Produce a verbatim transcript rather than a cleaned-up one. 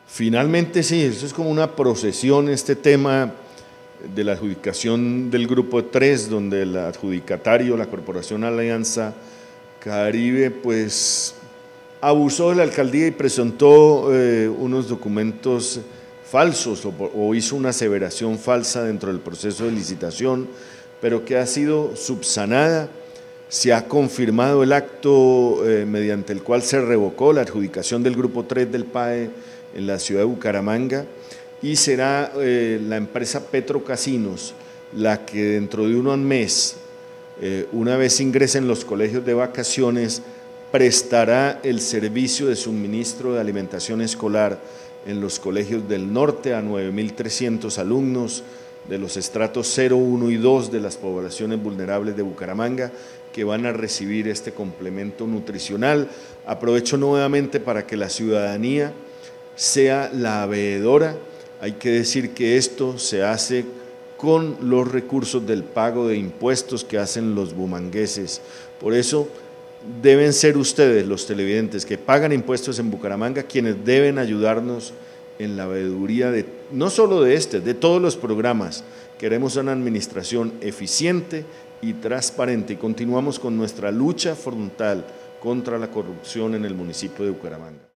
Finalmente sí, eso es como una procesión, este tema de la adjudicación del Grupo tres, donde el adjudicatario, la Corporación Alianza Caribe, pues abusó de la alcaldía y presentó eh, unos documentos falsos o, o hizo una aseveración falsa dentro del proceso de licitación, pero que ha sido subsanada. Se ha confirmado el acto eh, mediante el cual se revocó la adjudicación del Grupo tres del P A E en la ciudad de Bucaramanga, y será eh, la empresa Petrocasinos la que dentro de un mes, eh, una vez ingresen los colegios de vacaciones, prestará el servicio de suministro de alimentación escolar en los colegios del norte a nueve mil trescientos alumnos de los estratos cero, uno y dos de las poblaciones vulnerables de Bucaramanga, que van a recibir este complemento nutricional. Aprovecho nuevamente para que la ciudadanía sea la veedora. Hay que decir que esto se hace con los recursos del pago de impuestos que hacen los bumangueses. Por eso deben ser ustedes, los televidentes que pagan impuestos en Bucaramanga, quienes deben ayudarnos en la veeduría de, no solo de este, de todos los programas. Queremos una administración eficiente y transparente y continuamos con nuestra lucha frontal contra la corrupción en el municipio de Bucaramanga.